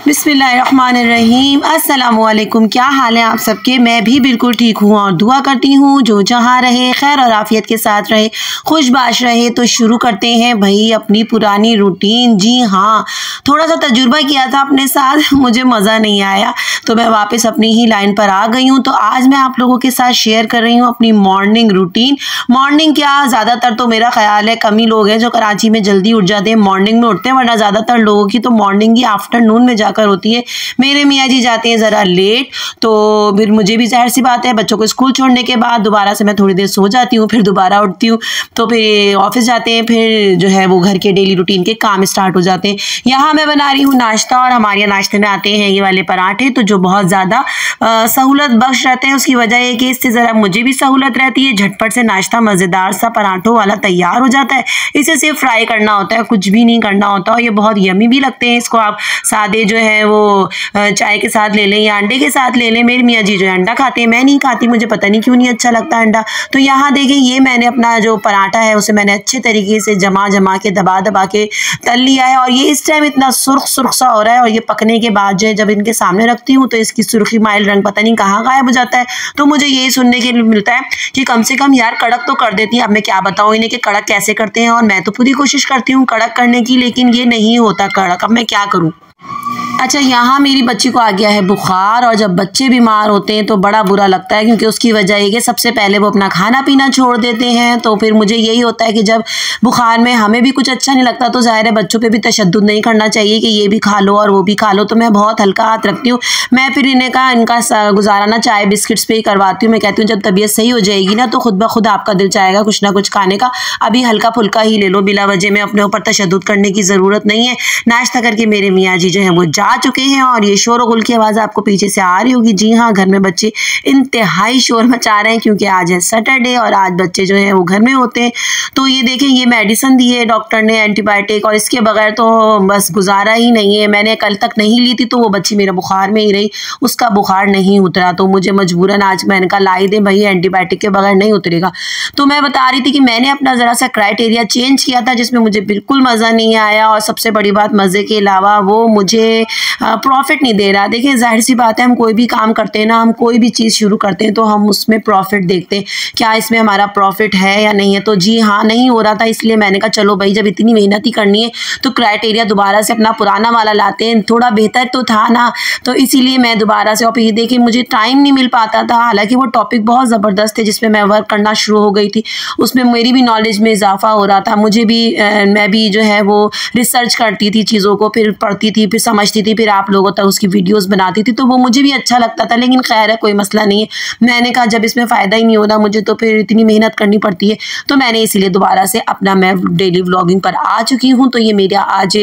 बिस्मिल्लाहिर्रहमानिर्रहीम। अस्सलामुअलैकुम। क्या हाल है आप सबके? मैं भी बिल्कुल ठीक हूँ और दुआ करती हूँ जो जहाँ रहे खैर और आफियत के साथ रहे, खुशबाश रहे। तो शुरू करते हैं भाई अपनी पुरानी रूटीन। जी हाँ, थोड़ा सा तजुर्बा किया था अपने साथ, मुझे मज़ा नहीं आया तो मैं वापस अपनी ही लाइन पर आ गई हूँ। तो आज मैं आप लोगों के साथ शेयर कर रही हूँ अपनी मॉर्निंग रूटीन। मॉर्निंग क्या, ज़्यादातर तो मेरा ख्याल है कम ही लोग हैं जो कराची में जल्दी उठ जाते हैं, मॉर्निंग में उठते हैं, वरना ज़्यादातर लोगों की तो मॉर्निंग ही आफ्टरनून में जाकर होती है। मेरे मियाँ जी जाते हैं ज़रा लेट, तो फिर मुझे भी जाहिर सी बात है बच्चों को स्कूल छोड़ने के बाद दोबारा से मैं थोड़ी देर सो जाती हूँ, फिर दोबारा उठती हूँ, तो फिर ऑफिस जाते हैं, फिर जो है वो घर के डेली रूटीन के काम स्टार्ट हो जाते हैं। यहाँ मैं बना रही हूँ नाश्ता और हमारे यहाँ नाश्ते में आते हैं ये वाले पराठे, तो जो बहुत ज़्यादा सहूलत बख्श रहते हैं। उसकी वजह है कि इससे ज़रा मुझे भी सहूलत रहती है, झटपट से नाश्ता मज़ेदार सा पराठों वाला तैयार हो जाता है। इसे सिर्फ फ्राई करना होता है, कुछ भी नहीं करना होता, और ये बहुत यमी भी लगते हैं। इसको आप सादे जो है वो चाय के साथ ले लें या अंडे के साथ ले लें। मेरी मियाँ जी जो है अंडा खाते हैं, मैं नहीं खाती, मुझे पता नहीं क्यों नहीं अच्छा लगता अंडा। तो यहाँ देखें, ये मैंने अपना जो पराठा है उसे मैंने अच्छे तरीके से जमा के दबा के तल लिया है, और ये इस टाइम इतना सुर्ख सा हो रहा है। और ये पकने के बाद जो है जब इनके सामने रखती हूँ तो इसकी सुर्खी माइल रंग पता नहीं कहाँ गायब हो जाता है। तो मुझे यही सुनने के लिए मिलता है कि कम से कम यार कड़क तो कर देती है। अब मैं क्या बताऊँ इन्हें कि कड़क कैसे करते हैं, और मैं तो पूरी कोशिश करती हूँ कड़क करने की, लेकिन ये नहीं होता कड़क। अब मैं क्या करूँ? अच्छा, यहाँ मेरी बच्ची को आ गया है बुखार, और जब बच्चे बीमार होते हैं तो बड़ा बुरा लगता है, क्योंकि उसकी वजह ये कि सबसे पहले वो अपना खाना पीना छोड़ देते हैं। तो फिर मुझे यही होता है कि जब बुखार में हमें भी कुछ अच्छा नहीं लगता तो ज़ाहिर है बच्चों पे भी तशद्दुद नहीं करना चाहिए कि ये भी खा लो और वो भी खा लो। तो मैं बहुत हल्का हाथ रखती हूँ। मैं फिर इनका गुजारा ना चाय बिस्किट्स पे ही करवाती हूँ। मैं कहती हूँ जब तबीयत सही हो जाएगी ना तो खुद ब खुद आपका दिल चाहेगा कुछ ना कुछ खाने का, अभी हल्का फुल्का ही ले लो, बिला वजह में अपने ऊपर तशद्दुद करने की ज़रूरत नहीं है। नाश्ता करके मेरे मियाँ जी जो है वो जा चुके हैं, और ये शोर गुल की आवाज़ आपको पीछे से आ रही होगी। जी हाँ, घर में बच्चे इंतहाई शोर मचा रहे हैं, क्योंकि आज है सैटरडे और आज बच्चे जो हैं वो घर में होते हैं। तो ये देखें, ये मेडिसिन दी है डॉक्टर ने, एंटीबायोटिक, और इसके बगैर तो बस गुजारा ही नहीं है। मैंने कल तक नहीं ली थी तो वो बच्ची मेरा बुखार में ही रही, उसका बुखार नहीं उतरा, तो मुझे मजबूरन आज मैंने कहा लाई दे भाई, एंटीबायोटिक के बगैर नहीं उतरेगा। तो मैं बता रही थी कि मैंने अपना ज़रा सा क्राइटेरिया चेंज किया था जिसमें मुझे बिल्कुल मज़ा नहीं आया, और सबसे बड़ी बात मज़े के अलावा वो मुझे प्रॉफिट नहीं दे रहा। देखिए, जाहिर सी बात है, हम कोई भी काम करते हैं ना, हम कोई भी चीज़ शुरू करते हैं तो हम उसमें प्रॉफिट देखते हैं, क्या इसमें हमारा प्रॉफिट है या नहीं है। तो जी हाँ, नहीं हो रहा था, इसलिए मैंने कहा चलो भाई जब इतनी मेहनत ही करनी है तो क्राइटेरिया दोबारा से अपना पुराना वाला लाते हैं, थोड़ा बेहतर तो था ना, तो इसीलिए मैं दोबारा से। और फिर देखिए, मुझे टाइम नहीं मिल पाता था, हालांकि वो टॉपिक बहुत ज़बरदस्त है जिसमें मैं वर्क करना शुरू हो गई थी, उसमें मेरी भी नॉलेज में इजाफा हो रहा था, मुझे भी मैं भी जो है वो रिसर्च करती थी चीज़ों को, फिर पढ़ती थी, फिर समझती थी, फिर आप लोगों तक उसकी वीडियोस बनाती थी, तो वो मुझे भी अच्छा लगता था। लेकिन खैर है, कोई मसला नहीं है। मैंने कहा जब इसमें फ़ायदा ही नहीं होता मुझे तो फिर इतनी मेहनत करनी पड़ती है, तो मैंने इसीलिए दोबारा से अपना मैं डेली व्लॉगिंग पर आ चुकी हूँ। तो ये मेरा आज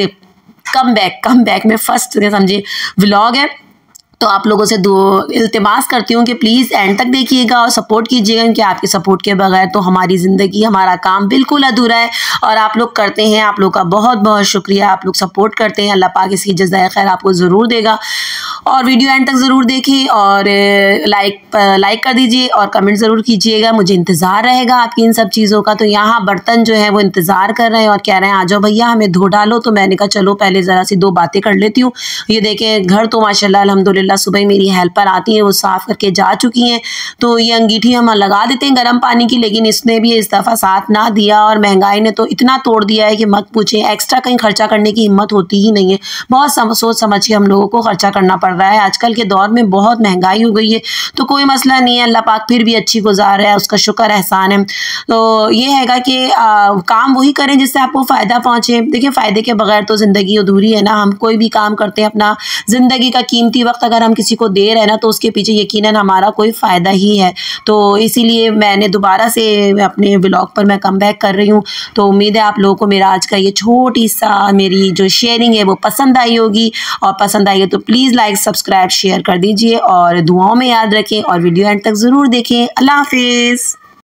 कम बैक में फर्स्ट समझिए व्लॉग है। तो आप लोगों से इल्तिमास करती हूँ कि प्लीज़ एंड तक देखिएगा और सपोर्ट कीजिएगा, क्योंकि आपके सपोर्ट के बगैर तो हमारी ज़िंदगी, हमारा काम बिल्कुल अधूरा है, और आप लोग करते हैं। आप लोग का बहुत बहुत शुक्रिया, आप लोग सपोर्ट करते हैं। अल्लाह पाक इसकी जज़ाए खैर आपको ज़रूर देगा। और वीडियो एंड तक ज़रूर देखें, और लाइक कर दीजिए और कमेंट ज़रूर कीजिएगा, मुझे इंतज़ार रहेगा आपकी इन सब चीज़ों का। तो यहाँ बर्तन जो है वो इंतज़ार कर रहे हैं और कह रहे हैं आ जाओ भैया हमें धो डालो। तो मैंने कहा चलो पहले ज़रा सी दो बातें कर लेती हूँ। ये देखें, घर तो माशाल्लाह अल्हम्दुलिल्लाह सुबह मेरी हेल्पर आती है, वो साफ़ करके जा चुकी हैं। तो ये अंगीठी हम लगा देते हैं गर्म पानी की, लेकिन इसने भी इस दफ़ा साथ ना दिया, और महंगाई ने तो इतना तोड़ दिया है कि मत पूछें। एक्स्ट्रा कहीं खर्चा करने की हिम्मत होती ही नहीं है, बहुत सोच समझ के हम लोगों को खर्चा करना पड़ रहा है। आजकल के दौर में बहुत महंगाई हो गई है, तो कोई मसला नहीं है, अल्लाह पाक फिर भी अच्छी गुजार है, उसका शुक्र एहसान है। तो ये हैगा कि काम वही करें जिससे आपको फ़ायदा पहुँचे। देखिए, फ़ायदे के बगैर तो ज़िंदगी अधूरी है ना। हम कोई भी काम करते हैं, अपना ज़िंदगी का कीमती वक्त अगर हम किसी को दे रहे हैं ना, तो उसके पीछे यकीनन हमारा कोई फ़ायदा ही है। तो इसीलिए मैंने दोबारा से अपने व्लॉग पर मैं कम बैक कर रही हूँ। तो उम्मीद है आप लोगों को मेरा आज का ये छोटी सा मेरी जो शेयरिंग है वो पसंद आई होगी, और पसंद आई है तो प्लीज़ लाइक सब्सक्राइब शेयर कर दीजिए, और दुआओं में याद रखें, और वीडियो एंड तक ज़रूर देखें। अल्लाह हाफिज़।